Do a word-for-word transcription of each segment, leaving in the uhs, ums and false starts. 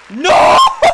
No!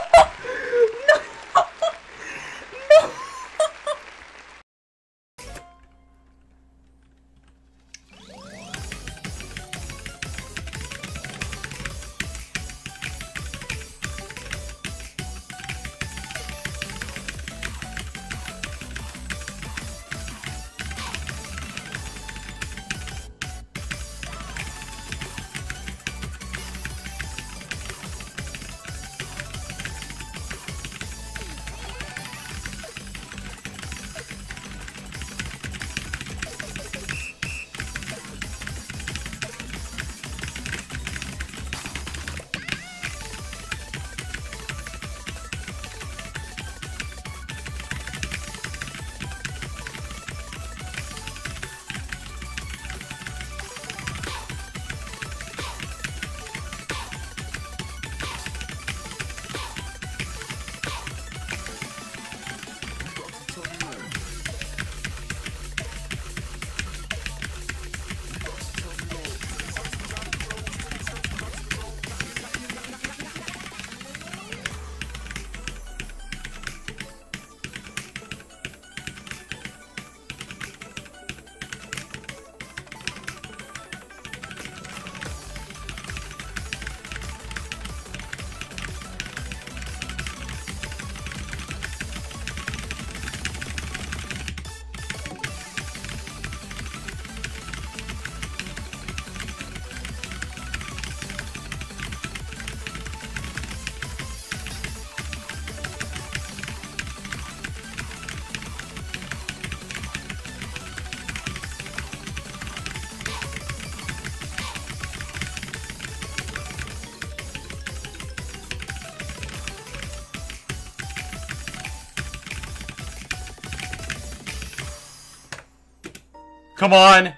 Come on!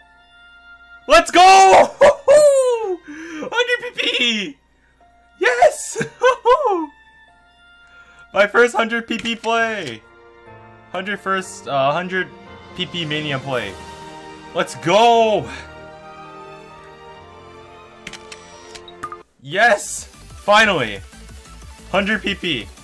Let's go! one hundred P P! Yes! My first one hundred P P play! one hundred first, uh, one hundred P P Mania play. Let's go! Yes! Finally! one hundred P P.